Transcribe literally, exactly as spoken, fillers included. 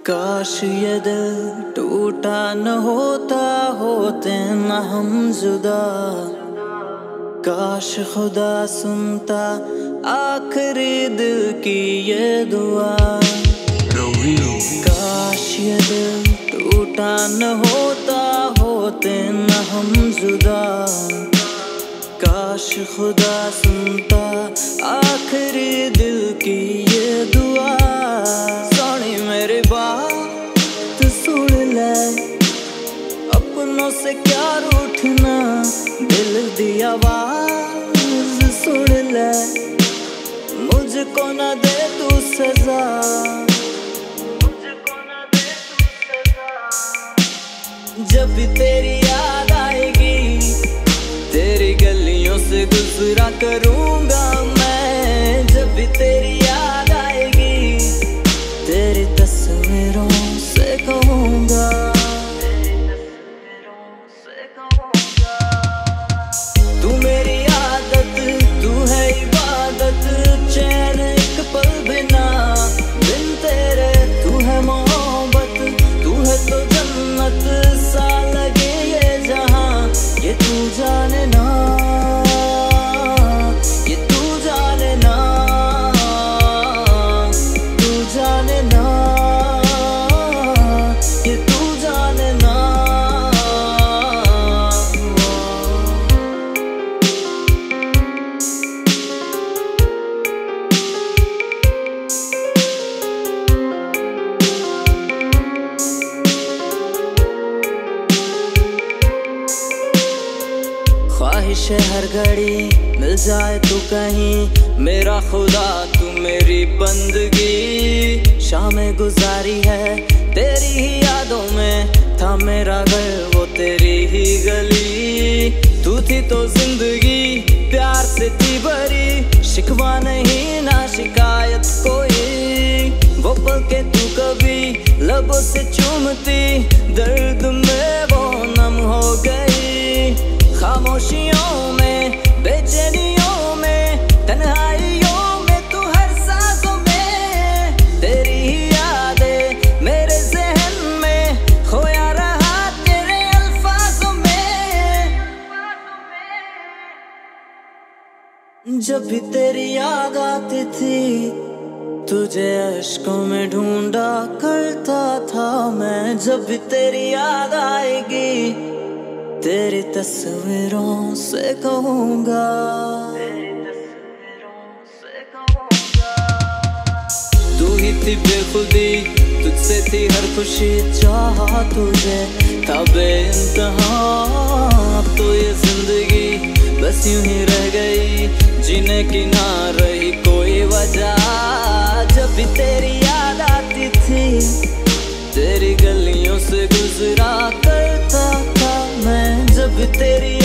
काश ये दिल टूटा न होता, होते न हम जुदा। काश खुदा सुनता आखिरी दिल की ये दुआ। काश ये दिल टूटा न होता, होते न हम जुदा। काश खुदा सुनता आखिरी दिल की ये दुआ। सोनी मेरी बात सुन ले, अपनों से क्या रूठना, दिल दी आवाज सुन ले। मुझको न दे तू सजा, मुझको न दे तू सजा। जब भी तेरी याद आएगी, तेरी गलियों से गुजरा करूंगा मैं। जब भी तेरी याद आएगी, तेरी तस्वीरों से कहूंगा, तू मेरी आदत, तू है इबादत। चैन एक पल बिना, बिन तेरे तू है मोहब्बत। तू है तो जन्नत सा लगे ये जहां। ये तू जाने ना, ये तू जाने ना, तू जाने ना, ये तू जाने ना। ख्वाहिश है हर घड़ी मिल जाए तू कहीं, मेरा खुदा तू मेरी बंदगी। शामें गुजारी है तेरी ही यादों में, था मेरा घर वो तेरी ही गली। तू थी तो जिंदगी प्यार से थी भरी, शिकवा नहीं ना शिकायत कोई। वो पल के तू कभी लबों से चूमती, दर्द में वो नम हो गई। खामोशियों में, बेचैनियों में, तन्हाइयों में, तू हर सांसों में। तेरी ही यादें मेरे ज़हन में, खोया रहा तेरे अल्फाजों में। जब भी तेरी याद आती थी, तुझे अश्कों में ढूंढा करता था मैं। जब भी तेरी याद आएगी, तेरी तस्वीरों से कहूंगा, तेरी तस्वीरों से कहूंगा। तू ही थी बेखुदी, तुझसे थी हर खुशी। चाहा तुझे था बेइंतहा, अब तो ये जिंदगी बस यूं ही रह गई, जीने की ना रही कोई वजह। जब भी तेरी याद आती थी, तेरी गलियों से गुजरा करता था मैं। जब तेरी